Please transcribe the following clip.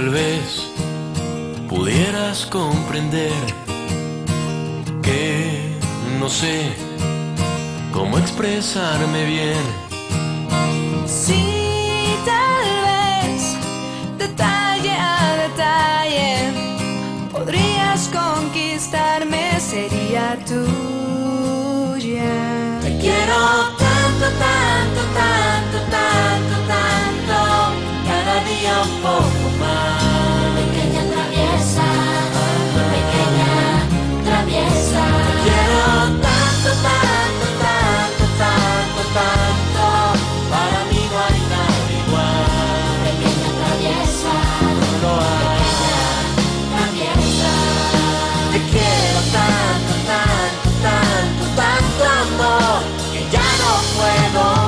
Tal vez pudieras comprender que no sé cómo expresarme bien. Sí, tal vez, detalle a detalle, podrías conquistarme, sería tuya. Te quiero tanto, tanto, tanto, tanto, tanto, cada día un poco más. Pequeña traviesa, pequeña traviesa. Te quiero tanto, tanto, tanto, tanto, tanto, para mí no hay nada igual. Pequeña traviesa, no lo hay. Pequeña traviesa. Te quiero tanto, tanto, tanto, tanto amor, que ya no puedo.